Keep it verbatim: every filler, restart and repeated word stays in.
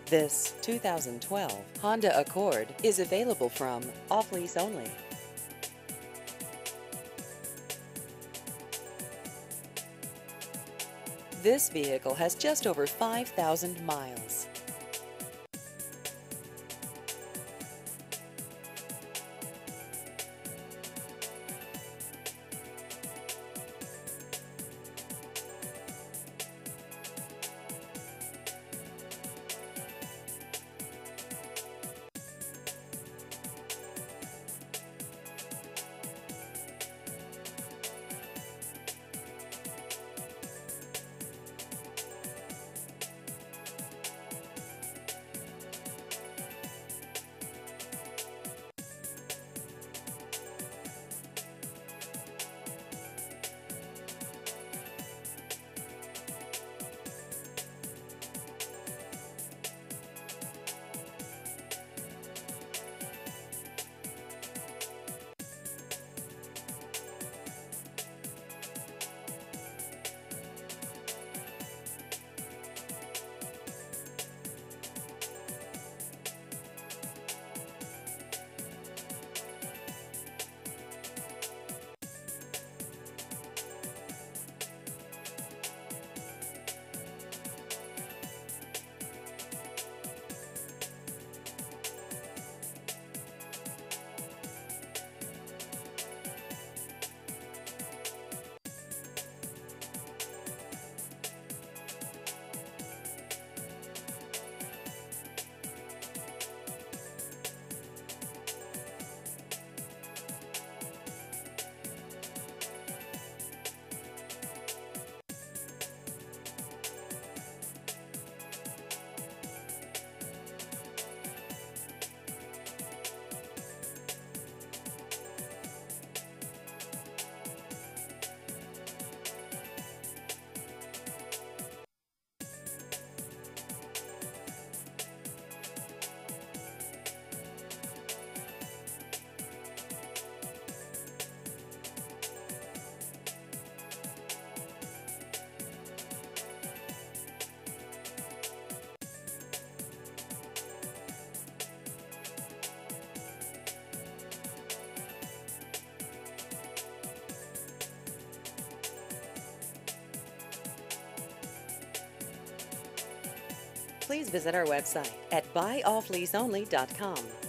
This two thousand twelve Honda Accord is available from Off Lease Only. This vehicle has just over five thousand miles. Please visit our website at buy off lease only dot com.